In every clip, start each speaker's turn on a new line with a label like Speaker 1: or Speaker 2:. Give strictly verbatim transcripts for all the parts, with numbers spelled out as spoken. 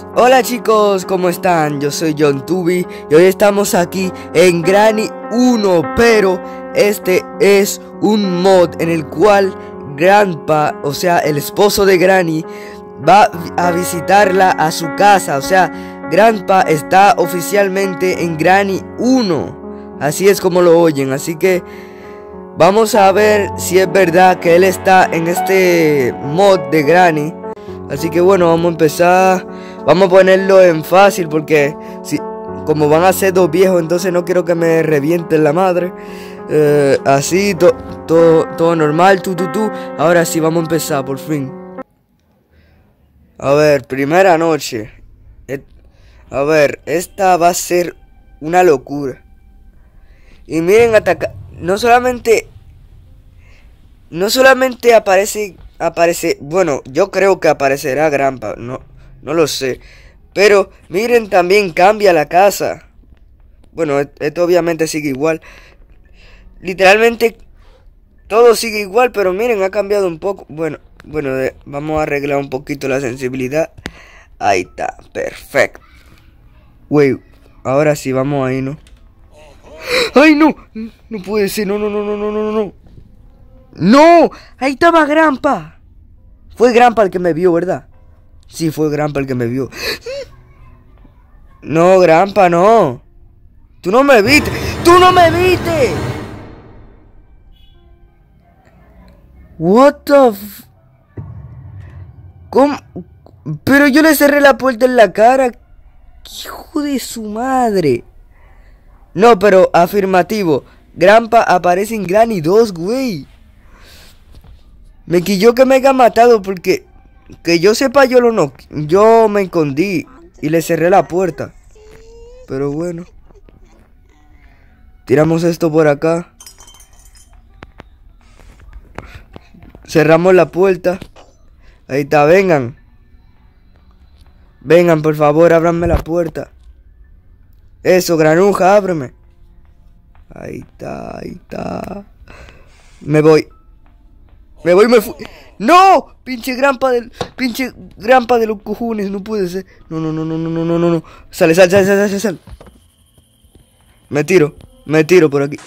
Speaker 1: Hola chicos, ¿cómo están? Yo soy John Tubi y hoy estamos aquí en Granny uno, pero este es un mod en el cual Grandpa, o sea el esposo de Granny, va a visitarla a su casa. O sea, Grandpa está oficialmente en Granny uno, así es como lo oyen. Así que vamos a ver si es verdad que él está en este mod de Granny. Así que bueno, vamos a empezar. Vamos a ponerlo en fácil porque si, como van a ser dos viejos, entonces no quiero que me revienten la madre. eh, Así, to, to, todo normal, tú, tú, tú. Ahora sí, vamos a empezar, por fin. A ver, primera noche. Et, a ver, esta va a ser una locura. Y miren, ataca. No solamente... No solamente aparece... Aparece... Bueno, yo creo que aparecerá Grandpa. No, no lo sé. Pero, miren, también cambia la casa. Bueno, esto obviamente sigue igual. Literalmente... Todo sigue igual, pero miren, ha cambiado un poco. Bueno, bueno, de, vamos a arreglar un poquito la sensibilidad. Ahí está, perfecto. Wey, ahora sí, vamos ahí, ¿no? ¡Ay, no! No puede ser, no, no, no, no, no, no, no. ¡No! Ahí estaba Grandpa. Fue Grandpa el que me vio, ¿verdad? Sí, fue Grandpa el que me vio. No, Grandpa, no. Tú no me viste. ¡Tú no me viste! What the f... ¿Cómo? Pero yo le cerré la puerta en la cara. Hijo de su madre. No, pero afirmativo. Grandpa aparece en Granny dos, güey. Me quilló que me haya matado porque... Que yo sepa, yo lo no... Yo me escondí y le cerré la puerta. Pero bueno. Tiramos esto por acá. Cerramos la puerta. Ahí está, vengan. Vengan, por favor, ábranme la puerta. Eso, granuja, ábreme. Ahí está, ahí está. Me voy. Me voy, me fui. ¡No! Pinche Grandpa del... Pinche Grandpa de los cojones, no puede ser. No, no, no, no, no, no, no, no, no. Sale, sal, sal, sal, sal, sal. Me tiro, me tiro por aquí.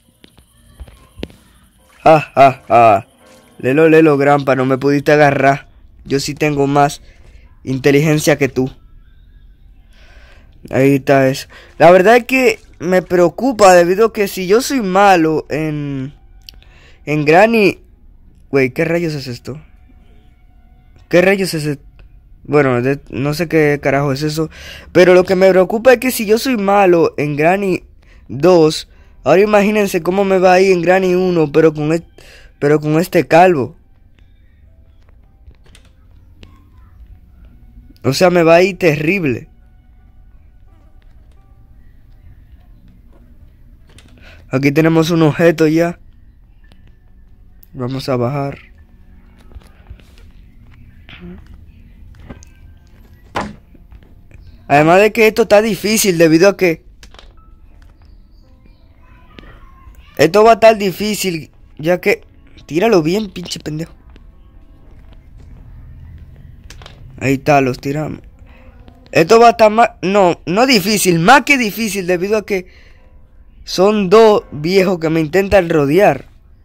Speaker 1: Ja, ja, ja. Lelo, lelo, Grandpa, no me pudiste agarrar. Yo sí tengo más inteligencia que tú. Ahí está eso. La verdad es que me preocupa debido a que si yo soy malo en... En Granny... Güey, ¿qué rayos es esto? ¿Qué rayos es esto? Bueno, de, no sé qué carajo es eso. Pero lo que me preocupa es que si yo soy malo en Granny dos... Ahora imagínense cómo me va a ir en Granny uno, pero con, et, pero con este calvo. O sea, me va a ir terrible. Aquí tenemos un objeto ya. Vamos a bajar. Además de que esto está difícil debido a que... Esto va a estar difícil ya que... Tíralo bien, pinche pendejo. Ahí está, los tiramos. Esto va a estar más... No, no difícil, más que difícil debido a que... Son dos viejos que me intentan rodear.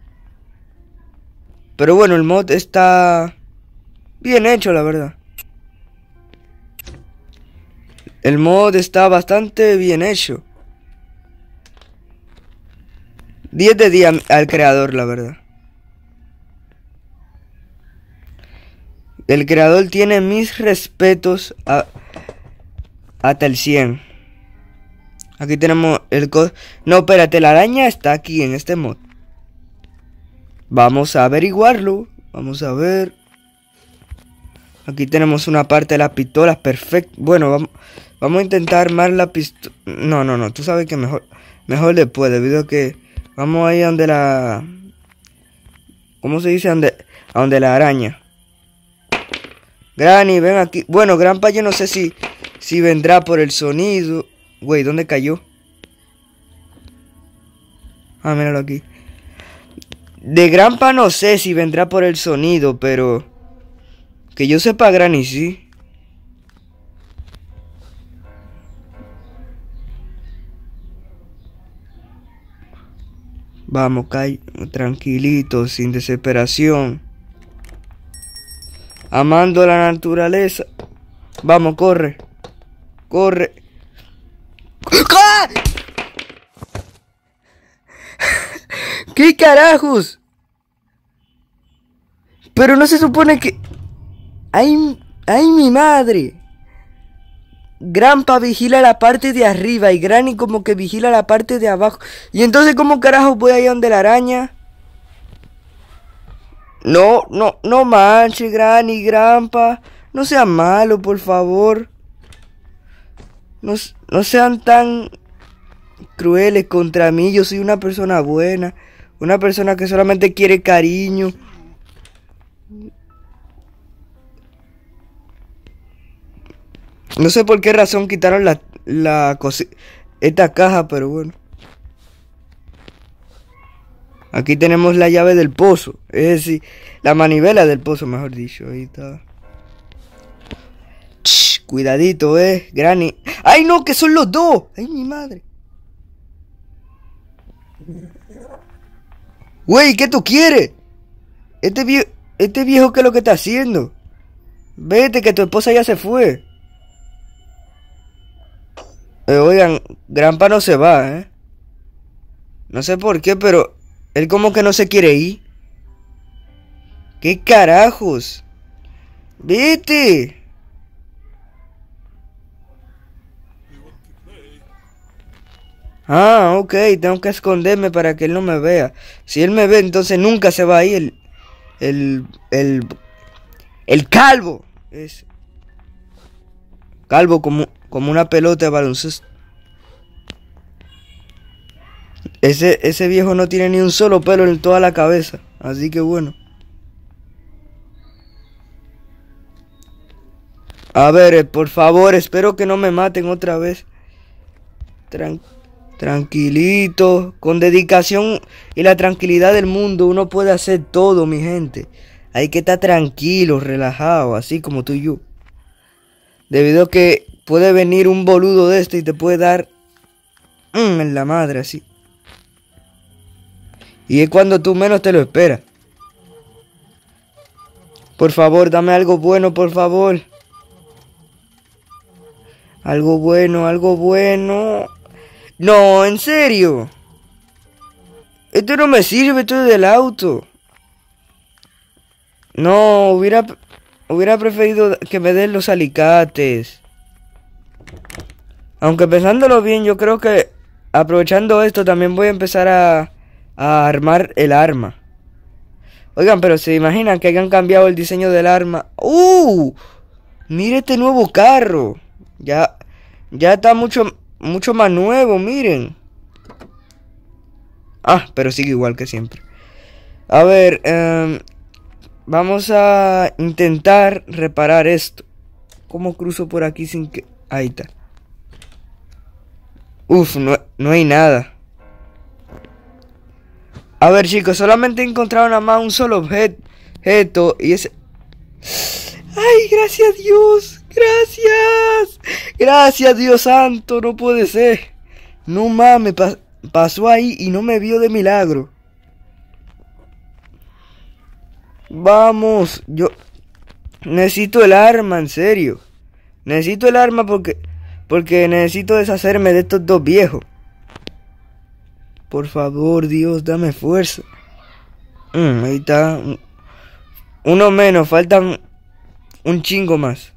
Speaker 1: Pero bueno, el mod está bien hecho, la verdad. El mod está bastante bien hecho. diez de diez al creador, la verdad. El creador tiene mis respetos a, hasta el cien. Aquí tenemos el código. No, espérate, la araña está aquí en este mod. Vamos a averiguarlo. Vamos a ver. Aquí tenemos una parte de las pistolas. Perfecto. Bueno, vamos, vamos a intentar armar la pistola. No, no, no. Tú sabes que mejor, mejor después. Debido a que vamos ahí a donde la... ¿Cómo se dice? A donde, a donde la araña. Granny, ven aquí. Bueno, Grandpa yo no sé si, si vendrá por el sonido. Güey, ¿dónde cayó? Ah, míralo aquí. De Grandpa no sé si vendrá por el sonido, pero... Que yo sepa, Granny sí. Vamos, call tranquilito, sin desesperación. Amando la naturaleza. Vamos, corre. Corre. ¡Ah! ¿Qué carajos? Pero no se supone que... ¡Ay, ay mi madre! Grandpa vigila la parte de arriba y Granny como que vigila la parte de abajo. Y entonces, ¿cómo carajos voy allá donde la araña? No, no, no manches, Granny, Grandpa. No sean malos, por favor. No, no sean tan crueles contra mí. Yo soy una persona buena. Una persona que solamente quiere cariño. No sé por qué razón quitaron la, la esta caja, pero bueno. Aquí tenemos la llave del pozo. Es decir, la manivela del pozo, mejor dicho. Ahí está. Shh, cuidadito, eh, Granny. ¡Ay, no! ¡Que son los dos! ¡Ay, mi madre! Güey, ¿qué tú quieres? Este viejo, este viejo, ¿qué es lo que está haciendo? Vete, que tu esposa ya se fue. Eh, oigan, Grandpa no se va, ¿eh? No sé por qué, pero él como que no se quiere ir. ¿Qué carajos? ¡Vete! Ah, ok, tengo que esconderme para que él no me vea. Si él me ve, entonces nunca se va a ir el... El... El... El calvo. Es... Calvo como, como una pelota de baloncesto. Ese, ese viejo no tiene ni un solo pelo en toda la cabeza. Así que bueno. A ver, por favor, espero que no me maten otra vez. Tran tranquilito. Con dedicación y la tranquilidad del mundo uno puede hacer todo, mi gente. Hay que estar tranquilo, relajado, así como tú y yo. Debido a que puede venir un boludo de este y te puede dar mmm, en la madre, así. Y es cuando tú menos te lo esperas. Por favor, dame algo bueno, por favor. Algo bueno, algo bueno. No, en serio. Esto no me sirve, esto es del auto. No, hubiera... Hubiera preferido que me den los alicates. Aunque pensándolo bien, yo creo que aprovechando esto también voy a empezar a, a armar el arma. Oigan, pero se imaginan que hayan cambiado el diseño del arma. ¡Uh! Mire este nuevo carro. Ya, ya está mucho, mucho más nuevo, miren. Ah, pero sigue igual que siempre. A ver, eh... vamos a intentar reparar esto. ¿Cómo cruzo por aquí sin que...? Ahí está. Uf, no, no hay nada. A ver, chicos, solamente he encontrado nada más un solo objeto. Y ese... ¡Ay, gracias a Dios! ¡Gracias! ¡Gracias, Dios santo! No puede ser. No mames, pa pasó ahí y no me vio de milagro. Vamos, yo necesito el arma, en serio. Necesito el arma porque porque necesito deshacerme de estos dos viejos. Por favor, Dios, dame fuerza. Mm, ahí está. Uno menos, faltan un chingo más.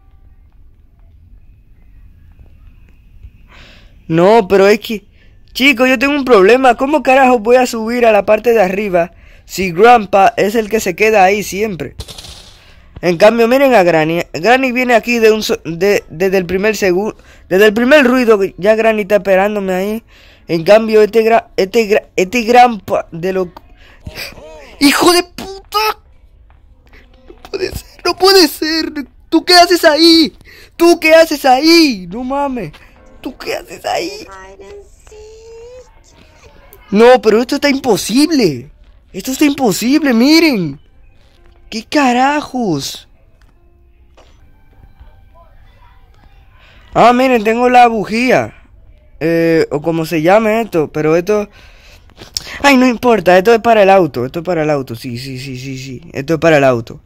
Speaker 1: No, pero es que... Chicos, yo tengo un problema. ¿Cómo carajo voy a subir a la parte de arriba si Grandpa es el que se queda ahí siempre? En cambio, miren a Granny. Granny viene aquí de un de, desde el primer segundo. Desde el primer ruido. Ya Granny está esperándome ahí. En cambio, este gra, este gra, este Grandpa de lo... ¡Hijo de puta! No puede ser, no puede ser. ¿Tú qué haces ahí? ¿Tú qué haces ahí? No mames. ¿Tú qué haces ahí? No, pero esto está imposible. Esto está imposible, miren. ¿Qué carajos? Ah, miren, tengo la bujía. Eh, o como se llame esto. Pero esto... Ay, no importa, esto es para el auto, esto es para el auto, sí, sí, sí, sí, sí, esto es para el auto.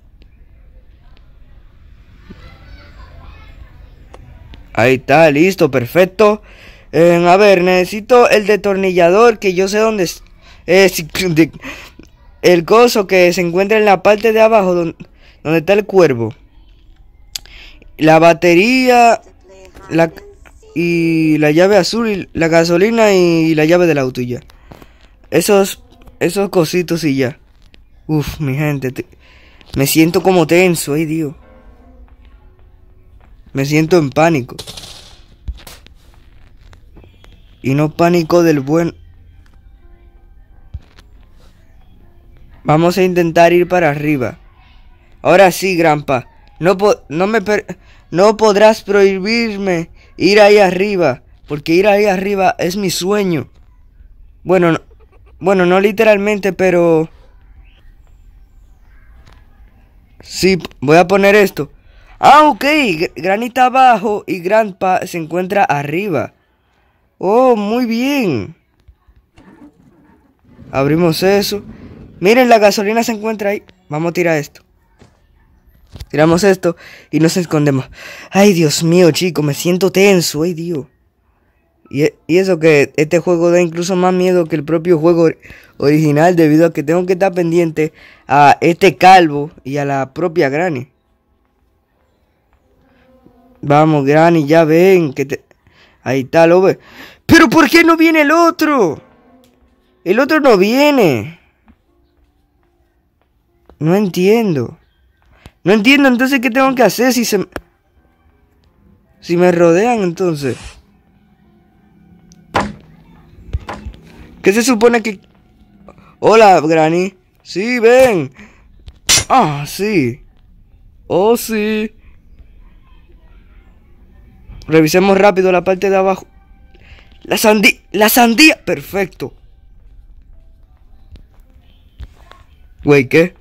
Speaker 1: Ahí está, listo, perfecto. Eh, a ver, necesito el destornillador, que yo sé dónde es. Eh, sí, de- el coso que se encuentra en la parte de abajo, donde, donde está el cuervo. La batería, la, y la llave azul, y la gasolina y la llave del auto y ya. Esos, esos cositos y ya. Uf, mi gente, te- me siento como tenso, ay Dios. Me siento en pánico. Y no pánico del buen. Vamos a intentar ir para arriba. Ahora sí, Grampa. No, po no me per no podrás prohibirme ir ahí arriba. Porque ir ahí arriba es mi sueño. Bueno, no, bueno, no literalmente, pero... Sí, voy a poner esto. Ah, ok. Granny está abajo y Grandpa se encuentra arriba. Oh, muy bien. Abrimos eso. Miren, la gasolina se encuentra ahí. Vamos a tirar esto. Tiramos esto y nos escondemos. Ay, Dios mío, chicos, me siento tenso. Ay, Dios. Y, y eso que este juego da incluso más miedo que el propio juego original, debido a que tengo que estar pendiente a este calvo y a la propia Granny. Vamos, Granny, ya ven que te... Ahí está, lo ve. Pero ¿por qué no viene el otro? El otro no viene. No entiendo. No entiendo entonces qué tengo que hacer si se... Si me rodean entonces. ¿Qué se supone que... Hola, Granny. Sí, ven. Ah, sí. Oh, sí. Revisemos rápido la parte de abajo. La sandía. La sandía. Perfecto. Güey, ¿qué?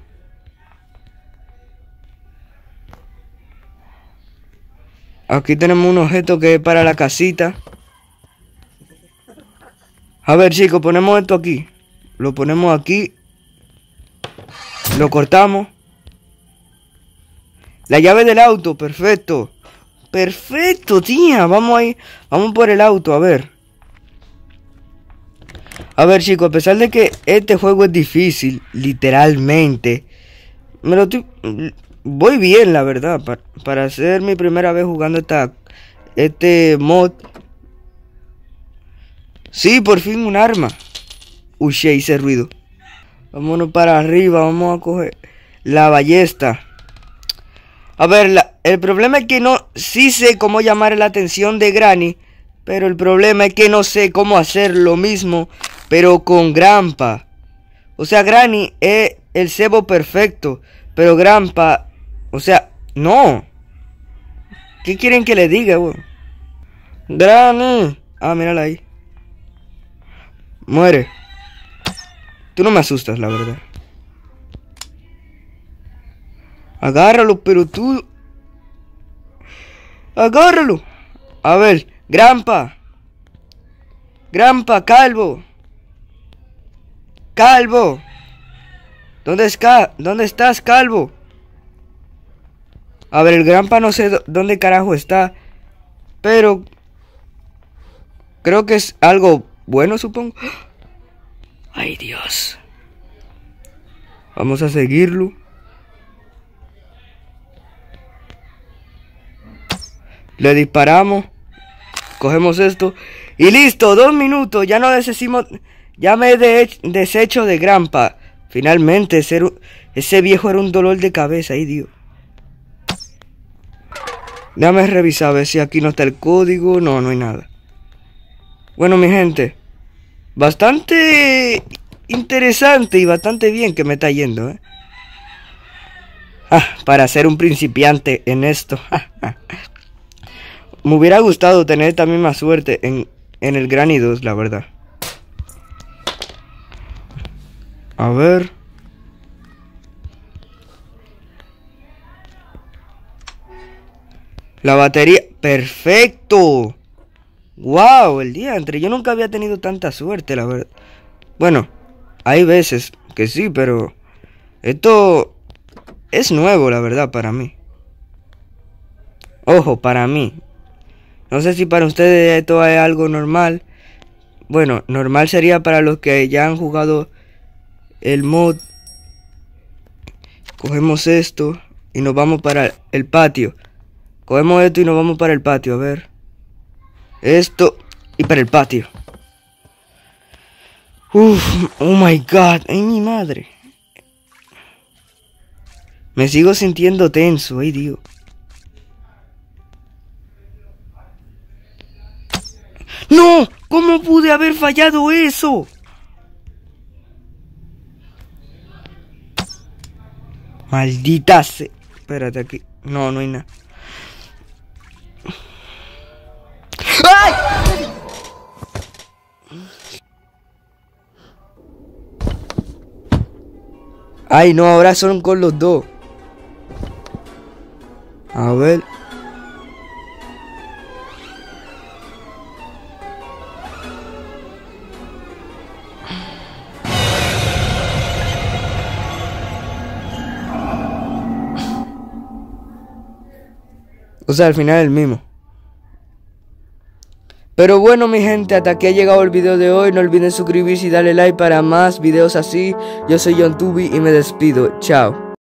Speaker 1: Aquí tenemos un objeto que es para la casita. A ver, chicos, ponemos esto aquí. Lo ponemos aquí. Lo cortamos. La llave del auto, perfecto. Perfecto, tía. Vamos ahí. Vamos por el auto, a ver. A ver, chicos, a pesar de que este juego es difícil, literalmente, me lo estoy... Voy bien, la verdad, para, para ser mi primera vez jugando esta, este mod. Sí, por fin un arma. Uy, ya hice ruido. Vámonos para arriba, vamos a coger la ballesta. A ver, la, el problema es que no... Sí sé cómo llamar la atención de Granny, pero el problema es que no sé cómo hacer lo mismo, pero con Grandpa. O sea, Granny es el cebo perfecto, pero Grandpa... O sea, no. ¿Qué quieren que le diga, güey? Granny. Ah, mírala ahí. Muere. Tú no me asustas, la verdad. Agárralo, pero tú... Agárralo. A ver, Grandpa. Grandpa, calvo. Calvo. ¿Dónde está? ¿Dónde estás, calvo? A ver, el Grandpa no sé dónde carajo está. Pero... Creo que es algo bueno, supongo. Ay, Dios. Vamos a seguirlo. Le disparamos. Cogemos esto. Y listo, dos minutos. Ya no deshicimos... Ya me he de deshecho de Grandpa. Finalmente, ese, ese viejo era un dolor de cabeza. Ay, Dios. Déjame revisar a ver si aquí no está el código. No, no hay nada. Bueno, mi gente. Bastante interesante y bastante bien que me está yendo, ¿eh? Ah, para ser un principiante en esto. Me hubiera gustado tener esta misma suerte en, en el Granny dos, la verdad. A ver. La batería. ¡Perfecto! ¡Wow! El día entre. Yo nunca había tenido tanta suerte, la verdad. Bueno. Hay veces que sí, pero esto es nuevo, la verdad, para mí. Ojo, para mí. No sé si para ustedes esto es algo normal. Bueno, normal sería para los que ya han jugado el mod. Cogemos esto y nos vamos para el patio. Cogemos esto y nos vamos para el patio, a ver. Esto y para el patio. Uf, oh my god, ay mi madre. Me sigo sintiendo tenso, ay Dios. ¡No! ¿Cómo pude haber fallado eso? Maldita se... Espérate aquí. No, no hay nada. ¡Ay! Ay, no, ahora son con los dos. A ver. O sea, al final el mismo. Pero bueno, mi gente, hasta aquí ha llegado el video de hoy. No olviden suscribirse y darle like para más videos así. Yo soy JonTubi y me despido. Chao.